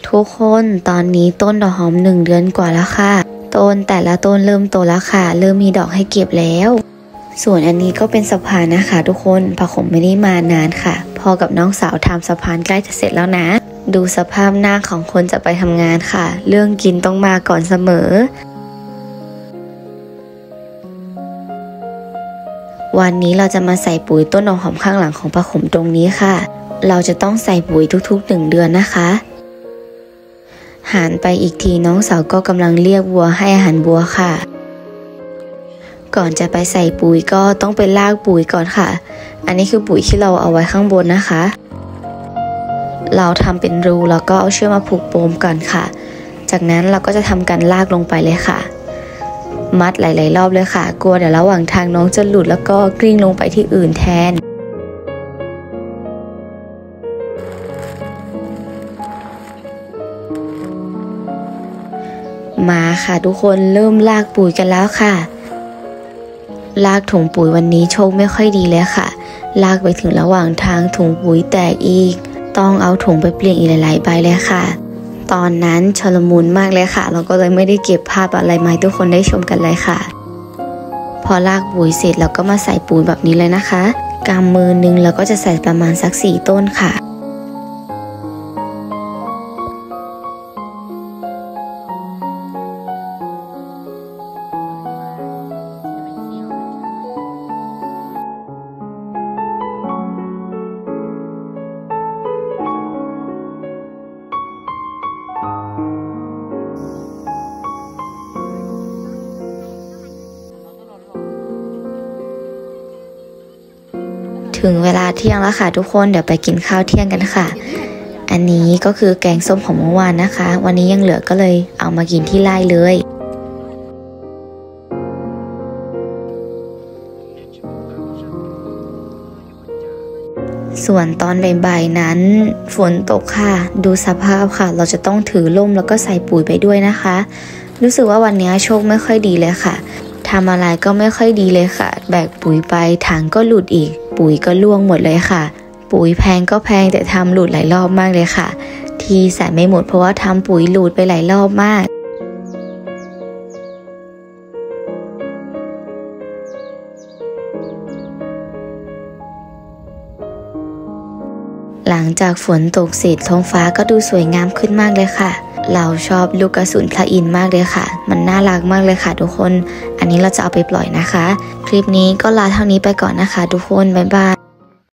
ทุกคนตอนนี้ต้นดอกหอม1 เดือนกว่าแล้วค่ะต้นแต่ละต้นเริ่มโตแล้วค่ะเริ่มมีดอกให้เก็บแล้วส่วนอันนี้ก็เป็นสะพานนะคะทุกคนพะขมไม่ได้มานานค่ะพ่อกับน้องสาวทำสะพานใกล้จะเสร็จแล้วนะดูสภาพหน้าของคนจะไปทำงานค่ะเรื่องกินต้องมาก่อนเสมอวันนี้เราจะมาใส่ปุ๋ยต้นดอกหอมข้างหลังของปะขมตรงนี้ค่ะเราจะต้องใส่ปุ๋ยทุกๆ1 เดือนนะคะหันไปอีกทีน้องสาวก็กำลังเรียกวัวให้อาหารวัวค่ะก่อนจะไปใส่ปุ๋ยก็ต้องไปลากปุ๋ยก่อนค่ะอันนี้คือปุ๋ยที่เราเอาไว้ข้างบนนะคะเราทำเป็นรูแล้วก็เอาเชือกมาผูกโปมก่อนค่ะจากนั้นเราก็จะทำการลากลงไปเลยค่ะมัดหลายๆรอบเลยค่ะกลัวเดี๋ยวระหว่างทางน้องจะหลุดแล้วก็กลิ้งลงไปที่อื่นแทนมาค่ะทุกคนเริ่มลากปุ๋ยกันแล้วค่ะลากถุงปุ๋ยวันนี้โชคไม่ค่อยดีเลยค่ะลากไปถึงระหว่างทางถุงปุ๋ยแตกอีกต้องเอาถุงไปเปลี่ยนอีกหลายๆใบเลยค่ะตอนนั้นชลมุนมากเลยค่ะเราก็เลยไม่ได้เก็บภาพอะไรมาให้ทุกคนได้ชมกันเลยค่ะพอลากปุ๋ยเสร็จเราก็มาใส่ปุ๋ยแบบนี้เลยนะคะกำมือนึงเราก็จะใส่ประมาณสัก4 ต้นค่ะถึงเวลาเที่ยงแล้วค่ะทุกคนเดี๋ยวไปกินข้าวเที่ยงกันค่ะอันนี้ก็คือแกงส้มของเมื่อวานนะคะวันนี้ยังเหลือก็เลยเอามากินที่ไร่เลยส่วนตอนบ่ายๆนั้นฝนตกค่ะดูสภาพค่ะเราจะต้องถือร่มแล้วก็ใส่ปุ๋ยไปด้วยนะคะรู้สึกว่าวันนี้โชคไม่ค่อยดีเลยค่ะทำอะไรก็ไม่ค่อยดีเลยค่ะแบกปุ๋ยไปถังก็หลุดอีกปุ๋ยก็ร่วงหมดเลยค่ะปุ๋ยแพงก็แพงแต่ทำหลุดหลายรอบมากเลยค่ะที่ใส่ไม่หมดเพราะว่าทำปุ๋ยหลุดไปหลายรอบมากหลังจากฝนตกเสร็จท้องฟ้าก็ดูสวยงามขึ้นมากเลยค่ะเราชอบลูกกระสุนพระอินทร์มากเลยค่ะมันน่ารักมากเลยค่ะทุกคนอันนี้เราจะเอาไปปล่อยนะคะคลิปนี้ก็ลาเท่านี้ไปก่อนนะคะทุกคนบ๊ายบาย